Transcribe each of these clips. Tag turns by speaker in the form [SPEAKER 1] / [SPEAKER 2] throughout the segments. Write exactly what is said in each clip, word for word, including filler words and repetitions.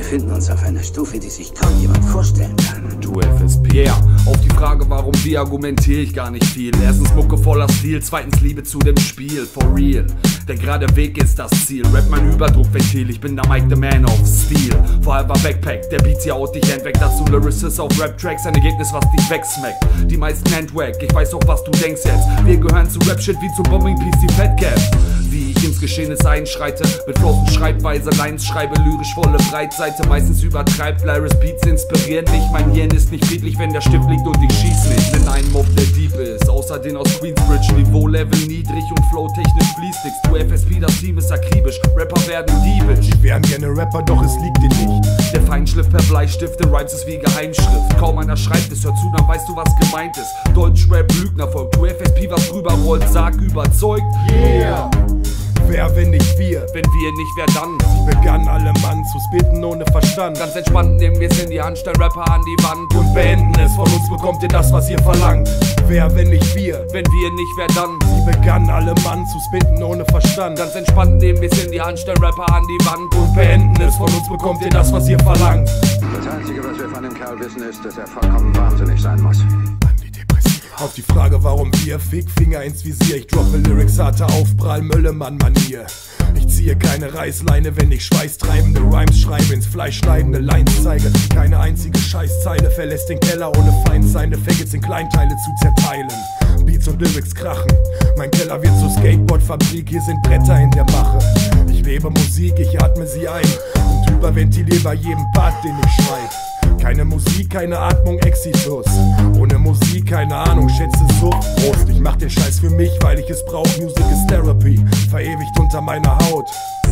[SPEAKER 1] befinden uns auf einer Stufe, die sich kaum jemand vorstellen kann.
[SPEAKER 2] Du F S P. Yeah. Auf die Frage, warum wie, argumentiere ich gar nicht viel. Erstens Mucke voller Stil, zweitens Liebe zu dem Spiel, for real. Der gerade Weg ist das Ziel, Rap mein Überdruckventil, ich bin der Mike the Man of Steel. Vorher war Backpack, der Beat hier haut dich endweg. Dazu Lyricist auf Rap-Tracks, ein Ergebnis, was dich wegsmackt. Die meisten Handwack, ich weiß auch, was du denkst jetzt. Wir gehören zu Rap-Shit wie zu Bombing-P C Fat Cat. Wie ich ins Geschehnis einschreite, mit Flows und Schreibweise, Lines schreibe, lyrisch volle Breitseite, meistens übertreibt, Lyris Beats inspirieren mich. Mein Hirn ist nicht friedlich, wenn der Stift liegt und ich schieß nicht. Wenn ein Mob der Dieb ist, außer den aus Queensbridge, Niveau-Level niedrig und flow-technisch fließt nix. Du F S P, das Team ist akribisch, Rapper werden diebisch.
[SPEAKER 3] Die wären gerne Rapper, doch es liegt dir nicht.
[SPEAKER 2] Der Feinschliff per Bleistift in Rhymes ist wie Geheimschrift. Kaum einer schreibt es, hör zu, dann weißt du, was gemeint ist. Deutsch-Rap, Lügnervolk, du F S P, was drüber rollt, sag überzeugt.
[SPEAKER 3] Yeah! Wer, wenn nicht wir?
[SPEAKER 2] Wenn wir nicht, wer dann?
[SPEAKER 3] Sie begannen alle Mann zu spitten ohne Verstand.
[SPEAKER 2] Ganz entspannt nehmen wir's in die Hand, stellen Rapper an die Wand
[SPEAKER 3] und beenden es. Von uns bekommt ihr das, was ihr verlangt. Wer, wenn nicht wir?
[SPEAKER 2] Wenn wir nicht, wer dann?
[SPEAKER 3] Sie begannen alle Mann zu spitten ohne Verstand.
[SPEAKER 2] Ganz entspannt nehmen wir's in die Hand, stellen Rapper an die Wand und
[SPEAKER 3] beenden es. Von uns bekommt ihr das, was ihr verlangt.
[SPEAKER 4] Das Einzige, was wir von dem Kerl wissen, ist, dass er vollkommen wahnsinnig sein muss.
[SPEAKER 3] Auf die Frage, warum wir, Fick, Finger ins Visier. Ich droppe Lyrics, harte Aufprall, Möllemann-Manier. Ich ziehe keine Reißleine, wenn ich schweißtreibende Rhymes schreibe, ins Fleisch schneidende Lines zeige. Keine einzige Scheißzeile verlässt den Keller, ohne Feind seine Faggots in Kleinteile zu zerteilen. Beats und Lyrics krachen, mein Keller wird zur Skateboard-Fabrik, hier sind Bretter in der Mache. Ich lebe Musik, ich atme sie ein und überventiliere bei jedem Part, den ich schreibe. Keine Musik, keine Atmung, Exitus. Ohne Musik, keine Ahnung, schätze so. Prost, ich mach den Scheiß für mich, weil ich es brauch. Music is Therapy, verewigt unter meiner Haut.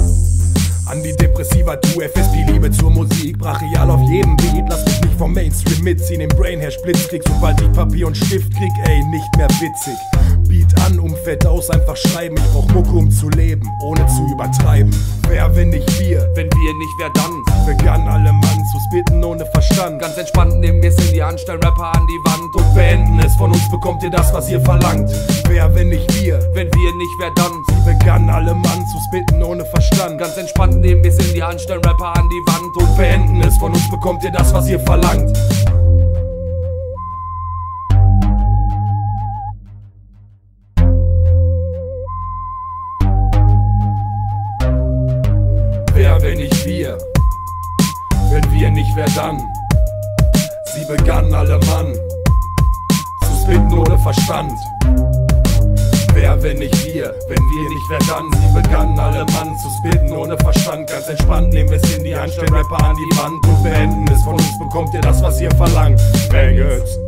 [SPEAKER 3] Antidepressiva, du F S P, Liebe zur Musik, brachial auf jedem Beat. Lass mich nicht vom Mainstream mitziehen, im Brain herrscht Blitzkrieg. Sobald ich Papier und Stift krieg, ey, nicht mehr witzig. Beat an, um fett aus, einfach schreiben. Ich brauch Mucke, um zu leben, ohne zu übertreiben. Wer, wenn nicht wir?
[SPEAKER 2] Wenn wir nicht, wer dann?
[SPEAKER 3] Begannen alle Mann zu spitten ohne Verstand.
[SPEAKER 2] Ganz entspannt nehmen wir's in die Hand, stellen Rapper an die Wand
[SPEAKER 3] und beenden es. Von uns bekommt ihr das, was ihr verlangt. Wer, wenn nicht wir?
[SPEAKER 2] Wenn wir nicht, wer dann?
[SPEAKER 3] Sie begannen alle Mann zu spitten ohne Verstand.
[SPEAKER 2] Ganz entspannt nehmen wir's in die Hand, stellen Rapper an die Wand
[SPEAKER 3] und beenden es. Von uns bekommt ihr das, was ihr verlangt. Wer, wenn nicht wir? Wenn wir nicht, wer dann? Sie begannen alle Mann zu spitten ohne Verstand. Wer, wenn nicht wir? Wenn wir nicht, wer dann? Sie begannen alle Mann zu spitten ohne Verstand. Ganz entspannt nehmen wir es in die Hand, stellen Rapper an die Wand und beenden es. Von uns bekommt ihr das, was ihr verlangt. Faggots.